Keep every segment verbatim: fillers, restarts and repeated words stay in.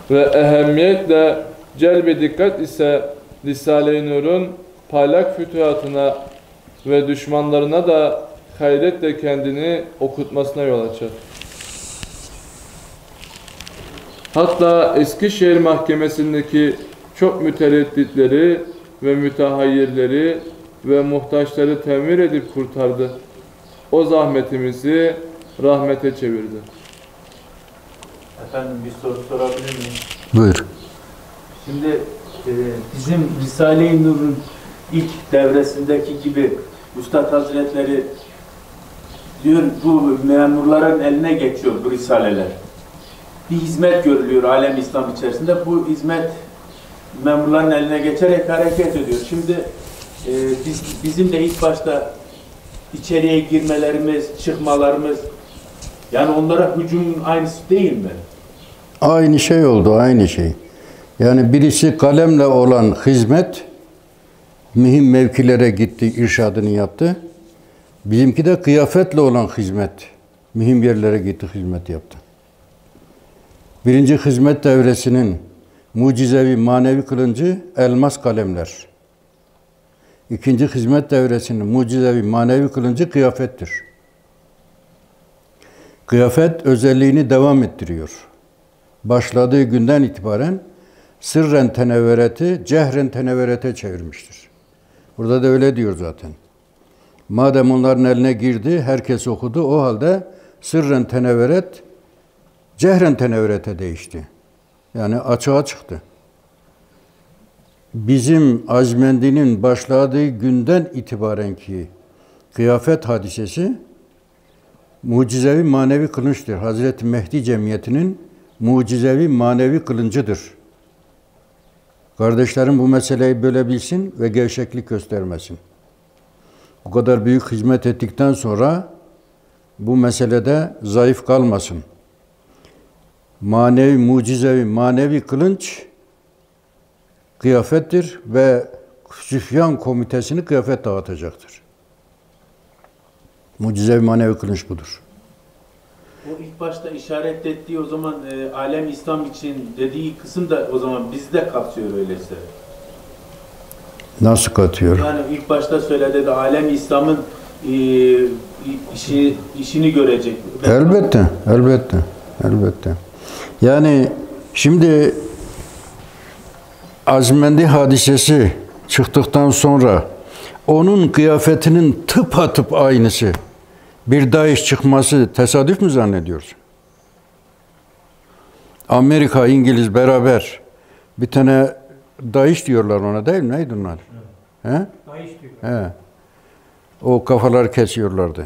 ve ehemmiyetle celb-i dikkat ise Risale-i Nur'un parlak fütuhatına ve düşmanlarına da hayretle kendini okutmasına yol açar. Hatta Eskişehir Mahkemesi'ndeki çok müteredditleri ve mütehayyirleri ve muhtaçları temir edip kurtardı. O zahmetimizi rahmete çevirdi. Efendim bir soru sorabilir miyim? Buyur. Şimdi e, bizim Risale-i Nur'un ilk devresindeki gibi Üstad Hazretleri diyor bu memurların eline geçiyor bu risaleler. Bir hizmet görülüyor alem İslam içerisinde. Bu hizmet memurların eline geçerek hareket ediyor. Şimdi e, biz, bizim de ilk başta içeriye girmelerimiz, çıkmalarımız, yani onlara hücumun aynısı değil mi? Aynı şey oldu, aynı şey. Yani birisi kalemle olan hizmet, mühim mevkilere gitti, irşadını yaptı. Bizimki de kıyafetle olan hizmet, mühim yerlere gitti, hizmet yaptı. Birinci hizmet devresinin mucizevi manevi kılıncı elmas kalemler. İkinci hizmet devresinin mucizevi manevi kılıncı kıyafettir. Kıyafet özelliğini devam ettiriyor. Başladığı günden itibaren sırren tenevvereti cehren tenevverete çevirmiştir. Burada da öyle diyor zaten. Madem onların eline girdi, herkes okudu, o halde sırren tenevveret cehren tenevverete değişti. Yani açığa çıktı. Bizim Azmendi'nin başladığı günden itibaren ki kıyafet hadisesi mucizevi manevi kılınçtır. Hazreti Mehdi cemiyetinin mucizevi manevi kılıncıdır. Kardeşlerim bu meseleyi böyle bilsin ve gevşeklik göstermesin. Bu kadar büyük hizmet ettikten sonra bu meselede zayıf kalmasın. Manevi, mucizevi, manevi kılınç kıyafettir ve Süfyan komitesini kıyafet dağıtacaktır. Mucizevi manevi kılınç budur. O ilk başta işaret ettiği o zaman e, alem İslam için dediği kısım da o zaman bizde kapsıyor öyleyse. Nasıl katıyor? Yani ilk başta söyledi de alem İslam'ın e, işi, işini görecek. Elbette, elbette, elbette. Yani şimdi Azmendi hadisesi çıktıktan sonra onun kıyafetinin tıpatıp aynısı bir DAEŞ çıkması tesadüf mü zannediyorsun? Amerika, İngiliz beraber bir tane DAEŞ diyorlar ona değil mi? Neydi onlar? Evet. He? DAEŞ diyorlar. He. O kafaları kesiyorlardı.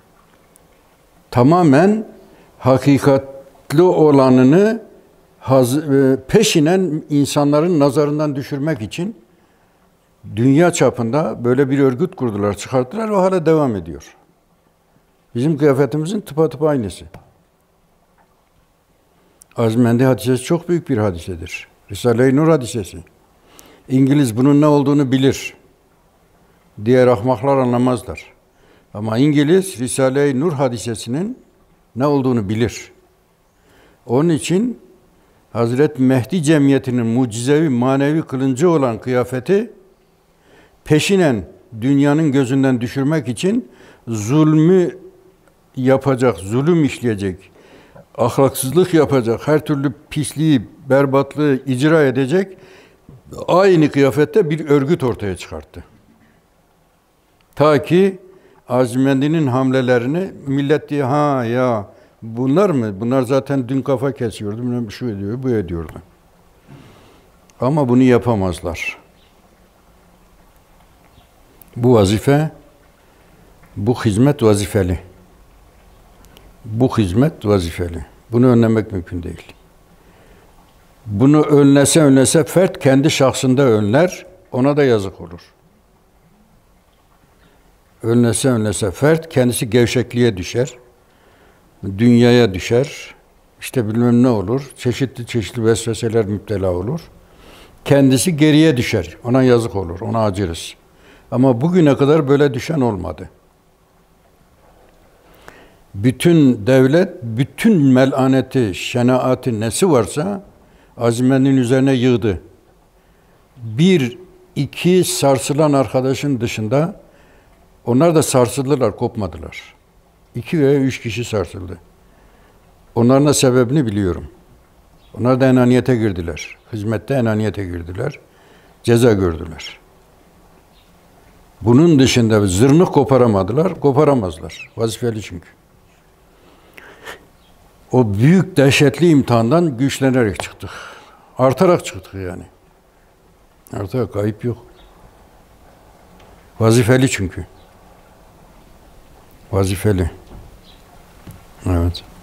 Tamamen hakikatli olanını haz, peşinen insanların nazarından düşürmek için dünya çapında böyle bir örgüt kurdular, çıkarttılar ve hala devam ediyor. Bizim kıyafetimizin tıpatıp aynısı. Azmendi hadisesi çok büyük bir hadisedir. Risale-i Nur hadisesi. İngiliz bunun ne olduğunu bilir. Diğer ahmaklar anlamazlar. Ama İngiliz Risale-i Nur hadisesinin ne olduğunu bilir. Onun için Hazreti Mehdi cemiyetinin mucizevi manevi kılıncı olan kıyafeti peşinen dünyanın gözünden düşürmek için zulmü yapacak, zulüm işleyecek, ahlaksızlık yapacak, her türlü pisliği, berbatlığı icra edecek aynı kıyafette bir örgüt ortaya çıkarttı. Ta ki Azmendi'nin hamlelerini millet diye ha ya bunlar mı? Bunlar zaten dün kafa kesiyordu, şu ediyor, bu ediyordu. Ama bunu yapamazlar. Bu vazife, bu hizmet vazifeli. Bu hizmet vazifeli. Bunu önlemek mümkün değil. Bunu önlese önlese fert kendi şahsında önler, ona da yazık olur. Önlese önlese fert kendisi gevşekliğe düşer, dünyaya düşer, işte bilmem ne olur, çeşitli çeşitli vesveseler müptela olur. Kendisi geriye düşer, ona yazık olur, ona acırız. Ama bugüne kadar böyle düşen olmadı. Bütün devlet, bütün melaneti, şenaati, nesi varsa Azime'nin üzerine yığdı. Bir, iki sarsılan arkadaşın dışında onlar da sarsıldılar, kopmadılar. İki veya üç kişi sarsıldı. Onların da sebebini biliyorum. Onlar da enaniyete girdiler. Hizmette enaniyete girdiler. Ceza gördüler. Bunun dışında zırnık koparamadılar, koparamazlar. Vazifeli çünkü. O büyük dehşetli imtihandan güçlenerek çıktık. Artarak çıktık yani. Artarak, kayıp yok. Vazifeli çünkü. Vazifeli. Evet.